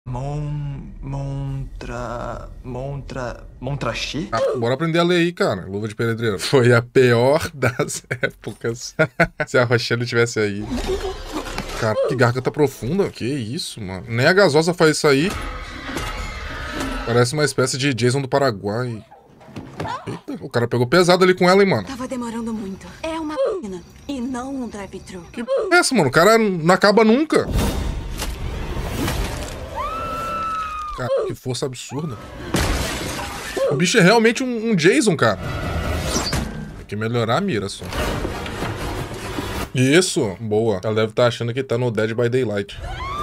Montrachy? Bora aprender a ler aí, cara. Luva de pedreiro. Foi a pior das épocas. Se a Rochelle tivesse aí. Cara, que garganta profunda. Que isso, mano. Nem a gasosa faz isso aí. Parece uma espécie de Jason do Paraguai. Eita, o cara pegou pesado ali com ela, hein, mano. Tava demorando muito. É uma p***, e não um drive-thru. Que p*** é essa, mano? O cara não acaba nunca. Cara, que força absurda. O bicho é realmente um Jason, cara. Tem que melhorar a mira só. Isso, boa. Ela deve estar achando que tá no Dead by Daylight.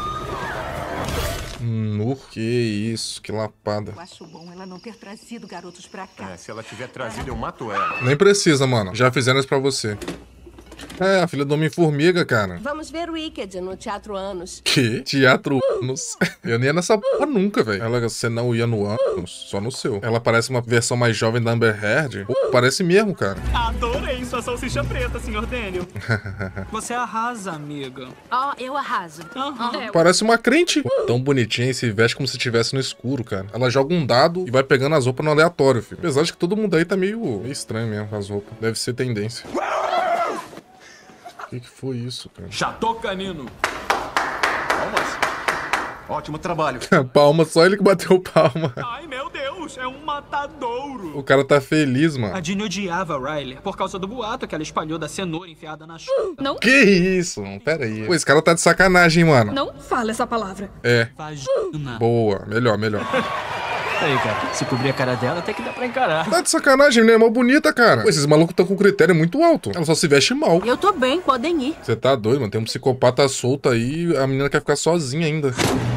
Que isso, que lapada. Eu acho bom ela não ter trazido garotos pra cá. Se ela tiver trazido, eu mato ela. Nem precisa, mano. Já fizeram isso pra você. É, a filha do Homem-Formiga, cara. Vamos ver o Wicked no Teatro Anos. Que? Teatro Anos? Eu nem ia nessa porra nunca, velho. Ela, você não ia no Anos, só no seu. Ela parece uma versão mais jovem da Amber Heard. Pô, parece mesmo, cara. Adorei sua salsicha preta, Sr. Daniel. Você arrasa, amiga. Ó, eu arraso. Parece uma crente. Pô, tão bonitinha e se veste como se estivesse no escuro, cara. Ela joga um dado e vai pegando as roupas no aleatório, filho. Apesar de que todo mundo aí tá meio estranho mesmo com as roupas. Deve ser tendência. O que foi isso, cara? Chateau Canino. Palmas. Ótimo trabalho. Palma, só ele que bateu palma. Ai, meu Deus, é um matadouro. O cara tá feliz, mano. A Dini odiava a Riley por causa do boato que ela espalhou da cenoura enfiada na chuva. Não, Que isso? Pera aí. Pô, esse cara tá de sacanagem, mano. não fala essa palavra. É. Vagina. Boa. Melhor. Aí, cara, se cobrir a cara dela, até que dá pra encarar. Tá de sacanagem, né? É mó bonita, cara. Pô, esses malucos tão com critério muito alto. Ela só se veste mal. Eu tô bem, podem ir. Você tá doido, mano. Tem um psicopata solto aí, a menina quer ficar sozinha ainda.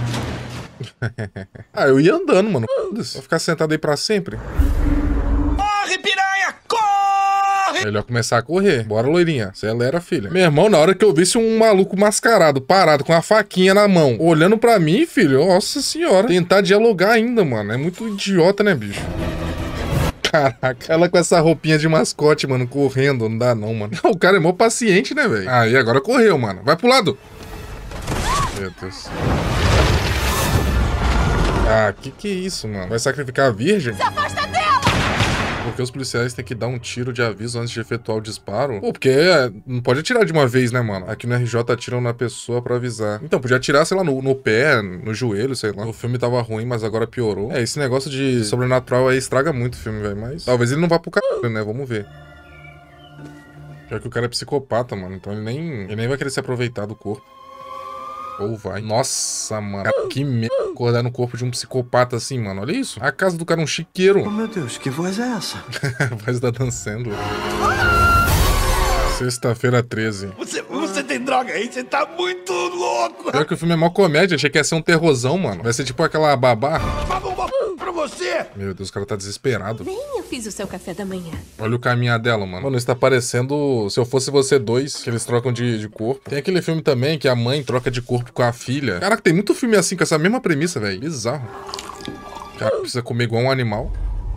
Ah, eu ia andando, mano. Foda-se. Vou ficar sentado aí pra sempre. Corre, piranha, corre! Melhor começar a correr. Bora, loirinha. Acelera, filha. Meu irmão, na hora que eu visse um maluco mascarado, parado, com a faquinha na mão, olhando pra mim, filho, nossa senhora. Tentar dialogar ainda, mano. É muito idiota, né, bicho? Caraca, ela com essa roupinha de mascote, mano, correndo. Não dá não, mano. O cara é mó paciente, né, velho? Aí, agora correu, mano. Vai pro lado. Meu Deus. Ah, que é isso, mano? Vai sacrificar a virgem? Se afasta dela! Porque os policiais têm que dar um tiro de aviso antes de efetuar o disparo? Pô, porque não pode atirar de uma vez, né, mano? Aqui no RJ atiram na pessoa pra avisar. Então, podia atirar, sei lá, no pé, no joelho, sei lá. O filme tava ruim, mas agora piorou. É, esse negócio de sobrenatural aí estraga muito o filme, velho. Mas talvez ele não vá pro caralho, né? Vamos ver. Pior que o cara é psicopata, mano. Então ele nem vai querer se aproveitar do corpo. Ou vai. Nossa, mano. Cara, que merda acordar no corpo de um psicopata assim, mano. Olha isso. A casa do cara é um chiqueiro. Oh, meu Deus, que voz é essa? A voz da Dan Sandler. Sexta-feira 13. Você tem droga aí? Você tá muito louco! Pior que o filme é mó comédia. Achei que ia ser um terrorzão, mano. Vai ser tipo aquela babá. Pra você! Meu Deus, o cara tá desesperado. Bem, eu fiz o seu café da manhã. Olha o caminhar dela, mano. Mano, isso tá parecendo Se Eu Fosse Você 2, que eles trocam de corpo. Tem aquele filme também que a mãe troca de corpo com a filha. Caraca, tem muito filme assim, com essa mesma premissa, velho. Bizarro. O cara precisa comer igual um animal.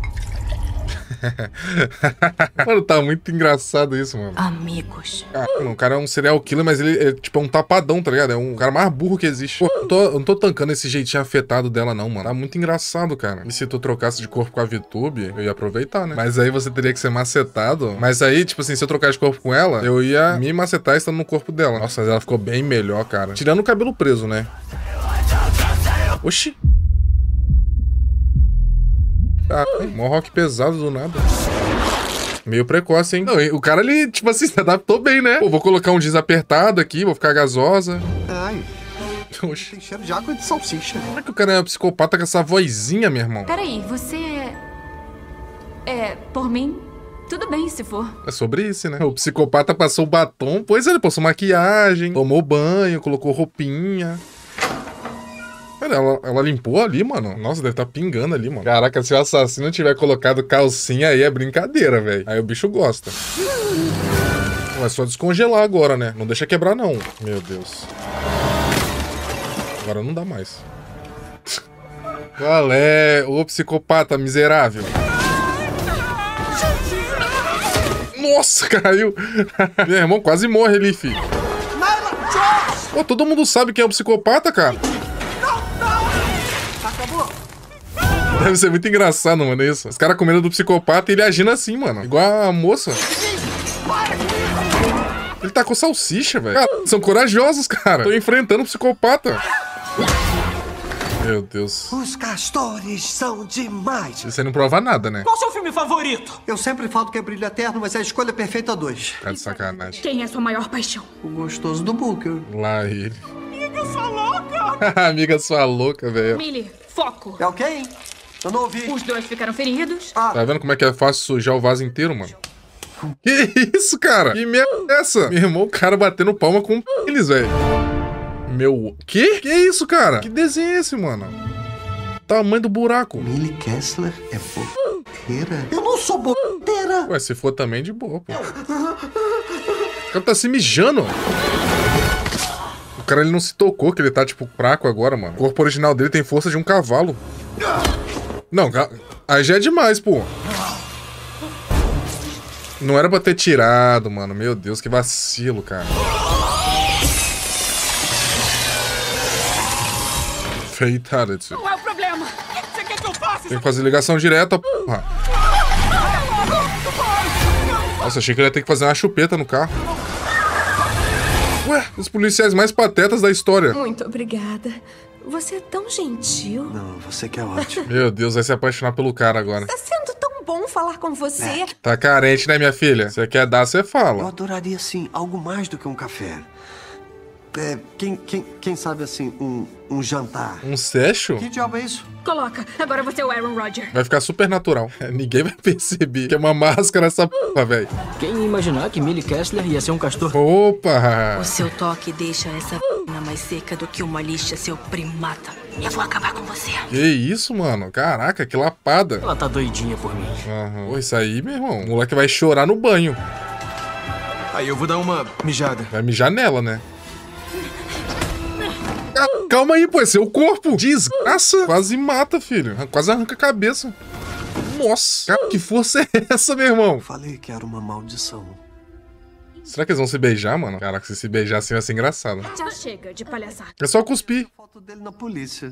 Mano, tá muito engraçado isso, mano. Amigos. Mano, o cara é um serial killer, mas ele é tipo um tapadão, tá ligado? É um cara mais burro que existe. Pô, eu não tô tancando esse jeitinho afetado dela, não, mano. Tá muito engraçado, cara. E se tu trocasse de corpo com a VTube, eu ia aproveitar, né? Mas aí você teria que ser macetado. Mas aí, tipo assim, se eu trocar de corpo com ela, eu ia me macetar estando no corpo dela. Nossa, mas ela ficou bem melhor, cara. Tirando o cabelo preso, né? Oxi. Ah, mó rock pesado do nada. Meio precoce, hein? Não, o cara, ele, tipo assim, se adaptou bem, né? Pô, vou colocar um jeans apertado aqui, vou ficar gasosa. Ai, Oxi. tem cheiro de água de salsicha. Como é que o cara é um psicopata com essa vozinha, meu irmão? Peraí, você por mim, tudo bem se for. É sobre isso, né? O psicopata passou batom, pois ele passou maquiagem, tomou banho, colocou roupinha. Pera, ela limpou ali, mano? Nossa, deve estar pingando ali, mano. Caraca, se o assassino tiver colocado calcinha aí é brincadeira, velho. Aí o bicho gosta. É só descongelar agora, né? Não deixa quebrar, não. Meu Deus. Agora não dá mais. Qual é, ô psicopata miserável? Nossa, caiu. Meu irmão quase morre ali, filho. Pô, todo mundo sabe quem é o psicopata, cara. Deve ser muito engraçado, mano, isso. Os caras com medo do psicopata e ele agindo assim, mano. Igual a moça. Ele tá com salsicha, velho. Cara, são corajosos, cara. Tô enfrentando um psicopata. Meu Deus. Os castores são demais. Isso aí não prova nada, né? Qual o seu filme favorito? Eu sempre falo que é Brilho Eterno, mas é a escolha perfeita 2. Tá de sacanagem. Quem é sua maior paixão? O gostoso do Booker. Lá ele. Amiga, sua louca! Amiga sua louca, velho. Millie, foco. É ok? Eu não ouvi. Os dois ficaram feridos. Tá vendo como é que é fácil sujar o vaso inteiro, mano? Que isso, cara? Que merda é essa? Meu irmão, o cara batendo palma com eles, velho. Meu... Que? Que isso, cara? Que desenho é esse, mano? Tamanho do buraco. Millie Kessler é boqueira? Eu não sou boqueira. Ué, se for também, de boa, pô. O cara tá se mijando. O cara, ele não se tocou que ele tá, tipo, fraco agora, mano. O corpo original dele tem força de um cavalo. Não, aí já é demais, pô. Não era pra ter tirado, mano. Meu Deus, que vacilo, cara. Fatality. Qual é o problema? Você quer que eu faça? Tem que fazer ligação direta, porra. Nossa, achei que ele ia ter que fazer uma chupeta no carro. Ué, os policiais mais patetas da história. Muito obrigada. Você é tão gentil. Não, você que é ótimo. Meu Deus, vai se apaixonar pelo cara agora. Tá sendo tão bom falar com você. Tá carente, né, minha filha? Você quer dar, você Eu fala. adoraria, assim, algo mais do que um café. É, quem sabe, assim, um jantar. Um seixo? Que diabo é isso? Coloca. Agora você é o Aaron Rodgers. Vai ficar super natural. Ninguém vai perceber que é uma máscara essa porra, velho. Quem ia imaginar que Millie Kessler ia ser um castor? Opa! O seu toque deixa essa mais seca do que uma lixa, seu primata. Eu vou acabar com você. Que isso, mano? Caraca, que lapada. Ela tá doidinha por mim. Aham. Pô, isso aí, meu irmão. O moleque vai chorar no banho. Aí eu vou dar uma mijada. Vai mijar nela, né? Calma aí, pô. Esse é o corpo. Desgraça. Quase mata, filho. Quase arranca a cabeça. Nossa. Cara, que força é essa, meu irmão? Falei que era uma maldição. Será que eles vão se beijar, mano? Caraca, se beijar assim vai ser engraçado. Já chega de palhaçada. É só cuspir. Foto dele na polícia.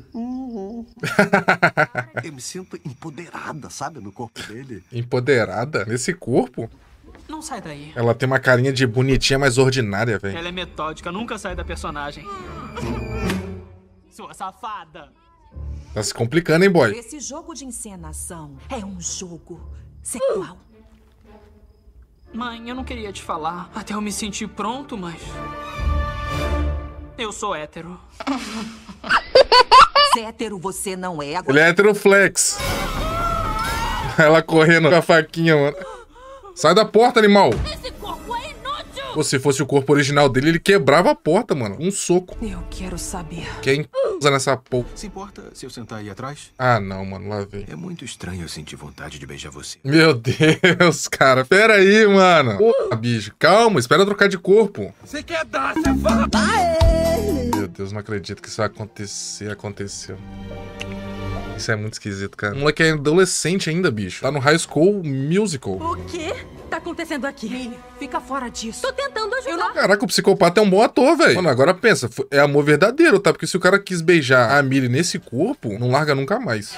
Eu me sinto empoderada, sabe, no corpo dele. Empoderada? Nesse corpo? Não sai daí. Ela tem uma carinha de bonitinha, mas ordinária, velho. Ela é metódica, nunca sai da personagem. Sua safada. Tá se complicando, hein, boy? Esse jogo de encenação é um jogo sexual. Mãe, eu não queria te falar até eu me sentir pronto, mas... eu sou hétero. Se hétero você não é, agora... Ele é heteroflex. Ela correndo com a faquinha, mano. Sai da porta, animal. Esse corpo é inútil! Pô, se fosse o corpo original dele, ele quebrava a porta, mano. Um soco. Eu quero saber. Quem usa nessa porra? Se importa se eu sentar aí atrás? Ah, não, mano. Lá vem. É muito estranho eu sentir vontade de beijar você. Meu Deus, cara. Pera aí, mano. Porra, bicho. Calma. Espera trocar de corpo. Você quer dar, você fala. Meu Deus, não acredito que isso vai acontecer. Aconteceu. Isso é muito esquisito, cara. O moleque é adolescente ainda, bicho. Tá no High School Musical. O quê tá acontecendo aqui? Millie, fica fora disso. Tô tentando ajudar. Caraca, o psicopata é um bom ator, velho. Mano, agora pensa. É amor verdadeiro, tá? Porque se o cara quis beijar a Millie nesse corpo, não larga nunca mais.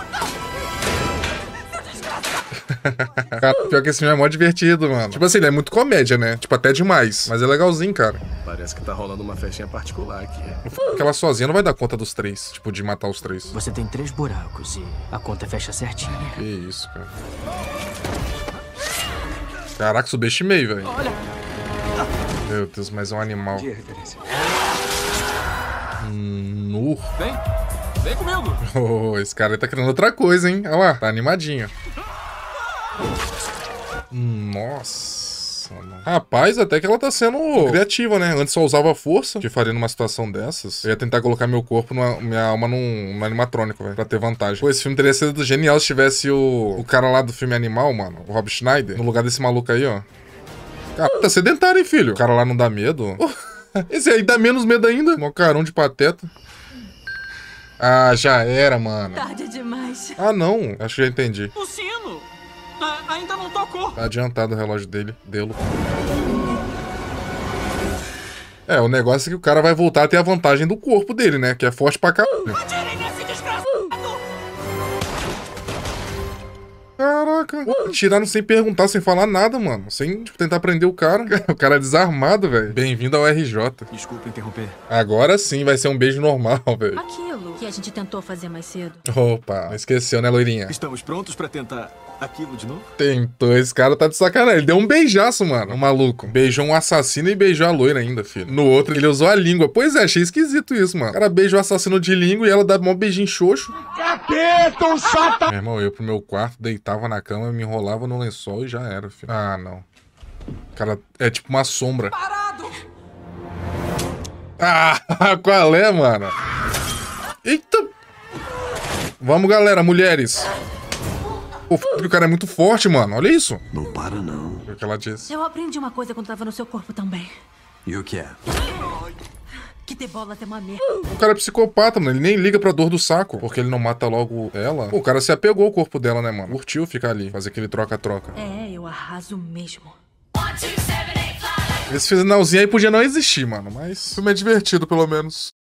Cara, pior que esse filme é mó divertido, mano. Tipo assim, ele é muito comédia, né? Tipo, até demais. Mas é legalzinho, cara. Parece que tá rolando uma festinha particular aqui. Porque ela sozinha não vai dar conta dos três. Tipo, de matar os três. Você tem 3 buracos e a conta fecha certinho. Que isso, cara. Caraca, subestimei, velho. Meu Deus, mas é um animal. Vem comigo. Oh, esse cara aí tá querendo outra coisa, hein? Olha lá, tá animadinho. Nossa, mano. Rapaz, até que ela tá sendo criativa, né? Antes só usava força, que faria numa situação dessas. Eu ia tentar colocar meu corpo, minha alma num animatrônico, velho, pra ter vantagem. Pô, esse filme teria sido genial se tivesse o cara lá do filme Animal, mano, o Rob Schneider, no lugar desse maluco aí, ó. Cara, tá sedentário, hein, filho? O cara lá não dá medo. Esse aí dá menos medo ainda. Mó carão de pateta. Ah, já era, mano. Tarde demais. Ah, não. Acho que já entendi. O sino! Ainda não tocou. Tá adiantado o relógio dele. É, o negócio é que o cara vai voltar a ter a vantagem do corpo dele, né? Que é forte pra caralho. Atirem nesse desgraçado! Caraca. Tiraram sem perguntar, sem falar nada, mano. Sem, tipo, tentar prender o cara. O cara é desarmado, velho. Bem-vindo ao RJ. Desculpa interromper. Agora sim vai ser um beijo normal, velho. Aquilo que a gente tentou fazer mais cedo. Opa, não esqueceu, né, loirinha? Estamos prontos pra tentar aquilo de novo? Tentou, esse cara tá de sacanagem. Ele deu um beijaço, mano, o maluco. Beijou um assassino e beijou a loira ainda, filho. No outro, ele usou a língua. Pois é, achei esquisito isso, mano. O cara beija o assassino de língua e ela dá um beijinho xoxo. Capeta, um sata... Meu irmão, eu ia pro meu quarto, deitava na cama, me enrolava no lençol e já era, filho. Ah, não. O cara é tipo uma sombra. Parado! Ah, qual é, mano? Eita! Vamos, galera, mulheres. Pô, o cara é muito forte, mano. Olha isso. Não para, não. O que ela disse. Eu aprendi uma coisa quando tava no seu corpo também. E o que é? Que ter bola é uma merda. O cara é psicopata, mano. Ele nem liga pra dor do saco. Porque ele não mata logo ela. Pô, o cara se apegou ao corpo dela, né, mano? Curtiu ficar ali. Fazer aquele troca-troca. É, eu arraso mesmo. Esse finalzinho aí podia não existir, mano. Mas o filme é divertido, pelo menos.